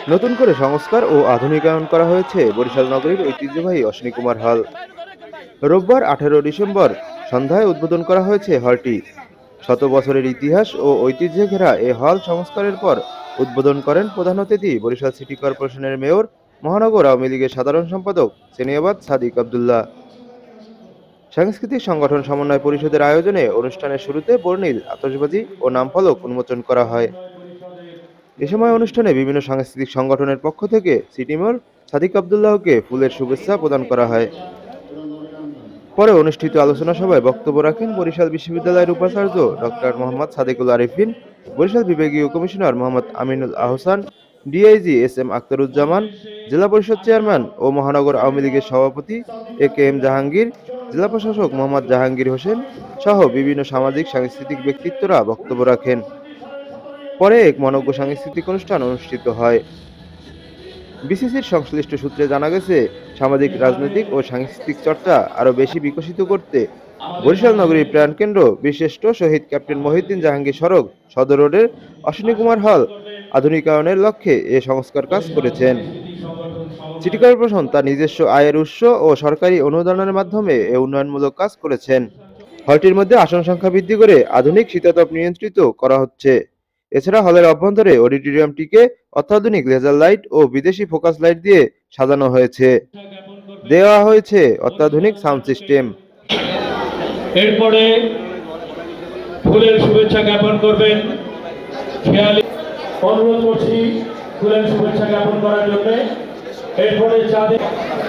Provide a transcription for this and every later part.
নতুন করে সংস্কার ও আধুনিকায়ন করা হয়েছে বরিশাল নগরীর ঐতিহ্যবাহী অশ্বিনী কুমার হল। রোববার 18 ডিসেম্বর সন্ধ্যায় উদ্বোধন করা হয়েছে হলটি। শত বছরের ইতিহাস ও ঐতিহ্যে ঘেরা এ হল সংস্কারের পর উদ্বোধন করেন প্রধান অতিথি বরিশাল সিটি কর্পোরেশনের মেয়র, মহানগর আওয়ামী লীগের সাধারণ সম্পাদক সেনিয়াবাদ সাদিক আবদুল্লাহ। সাংস্কৃতিক সংগঠন সমন্বয় পরিষদের আয়োজনে অনুষ্ঠানের শুরুতে বর্ণিল আতশবাজি ও নামফলক উন্মোচন করা হয়। এ সময় অনুষ্ঠানে বিভিন্ন সাংস্কৃতিক সংগঠনের পক্ষ থেকে সিটি মেয়র সাদিক আবদুল্লাহকে ফুলের শুভেচ্ছা প্রদান করা হয়। পরে অনুষ্ঠিত আলোচনা সভায় বক্তব্য রাখেন বরিশাল বিশ্ববিদ্যালয়ের উপাচার্য ডক্টর মোহাম্মদ সাদেকুল আরিফিন, বরিশাল বিভাগীয় commissioner Mohammad Aminul Ahsan, DIG S M Akhtaruzzaman, জেলা পরিষদ চেয়ারম্যান ও মহানগর আওয়ামী লীগের সভাপতি এ কে এম জাহাঙ্গীর, জেলা প্রশাসক মোহাম্মদ জাহাঙ্গীর হোসেন সহ বিভিন্ন সামাজিক সাংস্কৃতিক ব্যক্তিত্বরা বক্তব্য রাখেন। পরে এক মনোজ্ঞ সাংস্কৃতিক অনুষ্ঠান অনুষ্ঠিত হয়। বিসিসির সংশ্লিষ্ট সূত্রে জানা গেছে, সামাজিক, রাজনৈতিক ও সাংস্কৃতিক চর্চা আরও বেশি বিকশিত করতে বরিশাল নগরীর প্রাণকেন্দ্র বীরশ্রেষ্ঠ শহীদ ক্যাপ্টেন মহিউদ্দিন জাহাঙ্গীর সড়ক সদর রোডের অশ্বিনী কুমার হল আধুনিকায়নের লক্ষ্যে এ সংস্কার কাজ করেছেন। সিটি কর্পোরেশন তার নিজস্ব আয়ের উৎস ও সরকারি অনুদানের মাধ্যমে এ উন্নয়নমূলক কাজ করেছেন। হলটির মধ্যে আসন সংখ্যা বৃদ্ধি করে আধুনিক শীতাতপ নিয়ন্ত্রিত করা হচ্ছে। এছাড়া হলের অভ্যন্তরে অডিটোরিয়ামটিকে অত্যাধুনিক লেজার লাইট ও বিদেশি ফোকাস লাইট দিয়ে সাজানো হয়েছে। দেওয়া হয়েছে অত্যাধুনিক সাউন্ড সিস্টেম। এরপরে ফুলের শুভেচ্ছা জ্ঞাপন করবেন খেয়ালি, অনুরোধ করছি ফুলের শুভেচ্ছা জ্ঞাপন করার জন্য। এরপরে চাঁদের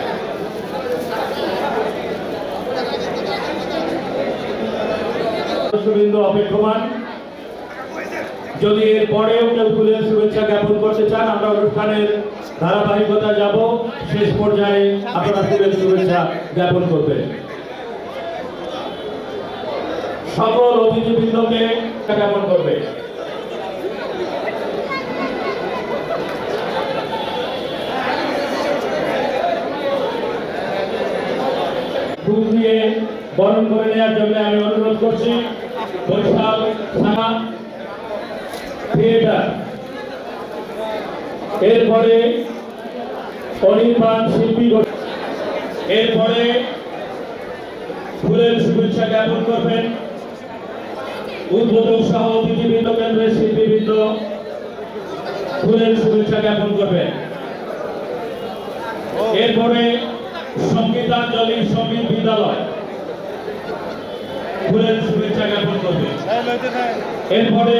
অপেক্ষমান, যদি এর পরেও কেউ ফুলের শুভেচ্ছা জ্ঞাপন করতে চান, আমরা অনুষ্ঠানের ধারাবাহিকতা যাব, শেষ পর্যায়ে আপনারা ফুলের শুভেচ্ছা জ্ঞাপন করবেন। সকল অতিথিবৃন্দকে জ্ঞাপন করবে। ফুল দিয়ে বরণ করে নেওয়ার জন্য আমি অনুরোধ করছি বরিশাল থানা থিয়েটার, এরপরে অনির্বাণ শিল্পী, এরপরে ফুলের শুভেচ্ছা জ্ঞাপন করবেন উদ্বোধক সহ অতিথিবৃন্দ, কেন্দ্রের শিল্পীবৃন্দ ফুলের শুভেচ্ছা জ্ঞাপন করবেন। এরপরে সঙ্গীতাঞ্জলি সঙ্গীত বিদ্যালয় ফুলের শুভেচ্ছা জ্ঞাপন করবে। এরপরে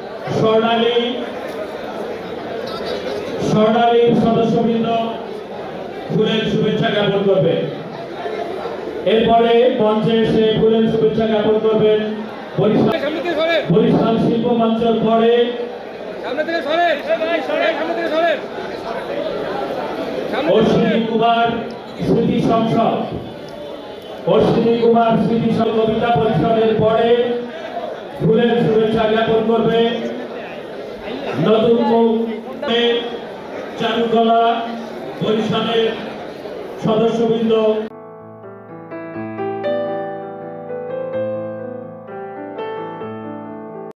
স্বর্ণালীর সদস্যবৃন্দ ফুলের শুভেচ্ছা জ্ঞাপন করবে। এরপরে মঞ্চে এসে ফুলের শুভেচ্ছা জ্ঞাপন করবেন বরিশাল শিল্প মঞ্চের পরে অশ্বিনী কুমার স্মৃতি সংসদ, অশ্বিনী কুমার স্মৃতি কবিতা পরিষদের পরে ফুলের শুভেচ্ছা জ্ঞাপন করবে নতুন চারুকলা বরিশালের সদস্যবৃন্দ।